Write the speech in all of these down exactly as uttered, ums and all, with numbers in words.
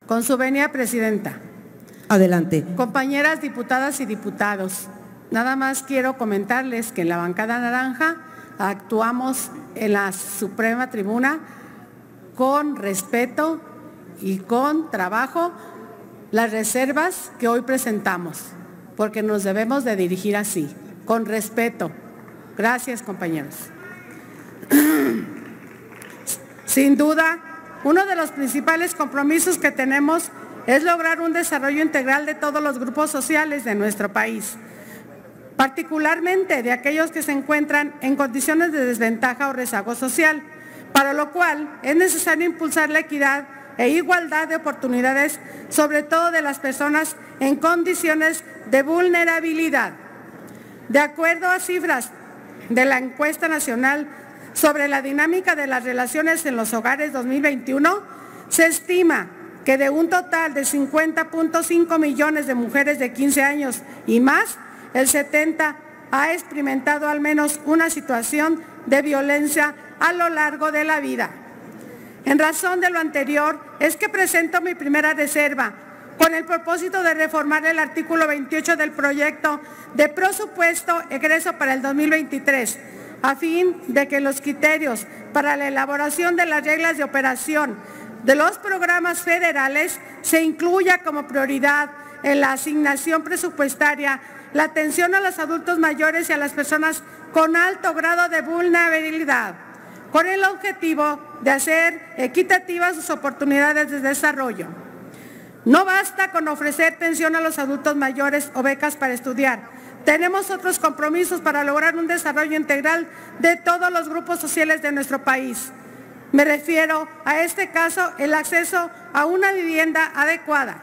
Con su venia, Presidenta. Adelante. Compañeras diputadas y diputados, nada más quiero comentarles que en la bancada naranja actuamos en la Suprema Tribuna con respeto y con trabajo las reservas que hoy presentamos, porque nos debemos de dirigir así, con respeto. Gracias, compañeros. Sin duda, uno de los principales compromisos que tenemos es lograr un desarrollo integral de todos los grupos sociales de nuestro país, particularmente de aquellos que se encuentran en condiciones de desventaja o rezago social, para lo cual es necesario impulsar la equidad e igualdad de oportunidades, sobre todo de las personas en condiciones de vulnerabilidad. De acuerdo a cifras de la encuesta nacional sobre la dinámica de las relaciones en los hogares dos mil veintiuno, se estima que de un total de cincuenta punto cinco millones de mujeres de quince años y más, el setenta ha experimentado al menos una situación de violencia a lo largo de la vida. En razón de lo anterior, es que presento mi primera reserva, con el propósito de reformar el artículo veintiocho del proyecto de presupuesto egreso para el dos mil veintitrés, a fin de que los criterios para la elaboración de las reglas de operación de los programas federales se incluya como prioridad en la asignación presupuestaria la atención a los adultos mayores y a las personas con alto grado de vulnerabilidad, con el objetivo de hacer equitativas sus oportunidades de desarrollo. No basta con ofrecer pensión a los adultos mayores o becas para estudiar. Tenemos otros compromisos para lograr un desarrollo integral de todos los grupos sociales de nuestro país. Me refiero a este caso el acceso a una vivienda adecuada.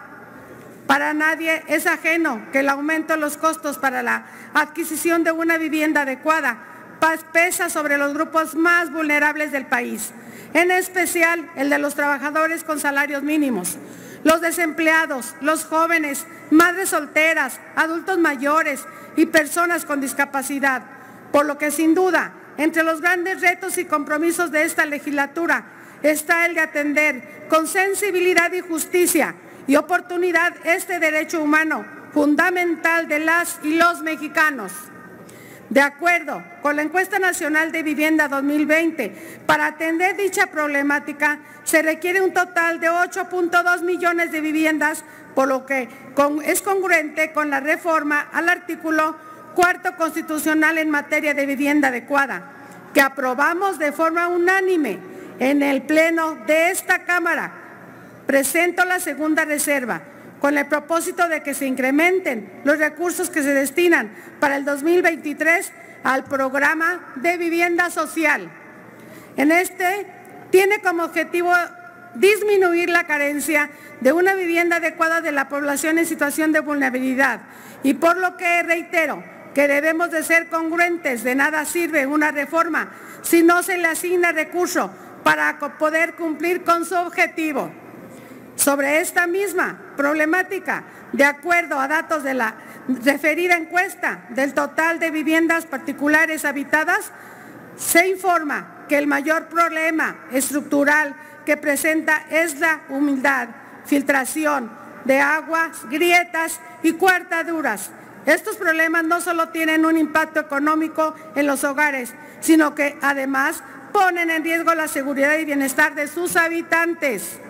Para nadie es ajeno que el aumento de los costos para la adquisición de una vivienda adecuada pesa sobre los grupos más vulnerables del país, en especial el de los trabajadores con salarios mínimos, los desempleados, los jóvenes, madres solteras, adultos mayores y personas con discapacidad, por lo que sin duda, entre los grandes retos y compromisos de esta legislatura está el de atender con sensibilidad y justicia y oportunidad este derecho humano fundamental de las y los mexicanos. De acuerdo con la Encuesta Nacional de Vivienda dos mil veinte, para atender dicha problemática se requiere un total de ocho punto dos millones de viviendas, por lo que es congruente con la reforma al artículo cuarto constitucional en materia de vivienda adecuada, que aprobamos de forma unánime en el Pleno de esta Cámara. Presento la segunda reserva, con el propósito de que se incrementen los recursos que se destinan para el dos mil veintitrés al programa de vivienda social. En este tiene como objetivo disminuir la carencia de una vivienda adecuada de la población en situación de vulnerabilidad, y por lo que reitero que debemos de ser congruentes. De nada sirve una reforma si no se le asigna recurso para poder cumplir con su objetivo. Sobre esta misma problemática, de acuerdo a datos de la referida encuesta del total de viviendas particulares habitadas, se informa que el mayor problema estructural que presenta es la humedad, filtración de aguas, grietas y cuartaduras. Estos problemas no solo tienen un impacto económico en los hogares, sino que además ponen en riesgo la seguridad y bienestar de sus habitantes.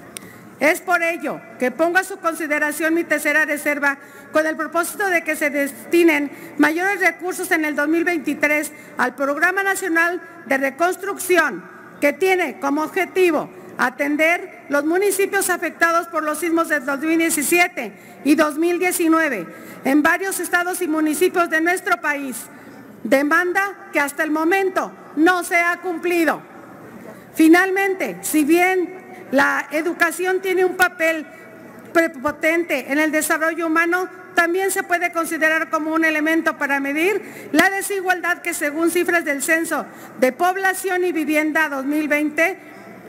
Es por ello que pongo a su consideración mi tercera reserva, con el propósito de que se destinen mayores recursos en el dos mil veintitrés al Programa Nacional de Reconstrucción, que tiene como objetivo atender los municipios afectados por los sismos del dos mil diecisiete y dos mil diecinueve en varios estados y municipios de nuestro país, demanda que hasta el momento no se ha cumplido. Finalmente, si bien la educación tiene un papel prepotente en el desarrollo humano, también se puede considerar como un elemento para medir la desigualdad que, según cifras del Censo de Población y Vivienda dos mil veinte,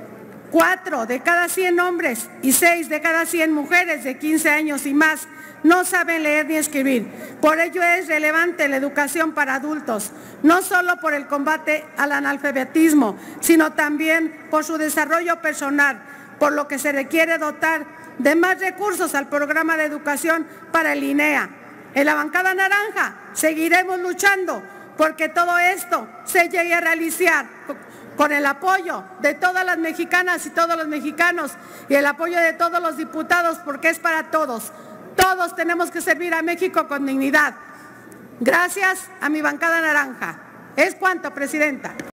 cuatro de cada cien hombres y seis de cada cien mujeres de quince años y más no saben leer ni escribir. Por ello es relevante la educación para adultos, no solo por el combate al analfabetismo, sino también por su desarrollo personal, por lo que se requiere dotar de más recursos al programa de educación para el I N E A. En la bancada naranja seguiremos luchando porque todo esto se llegue a realizar con el apoyo de todas las mexicanas y todos los mexicanos y el apoyo de todos los diputados, porque es para todos. Todos tenemos que servir a México con dignidad. Gracias a mi bancada naranja. Es cuanto, Presidenta.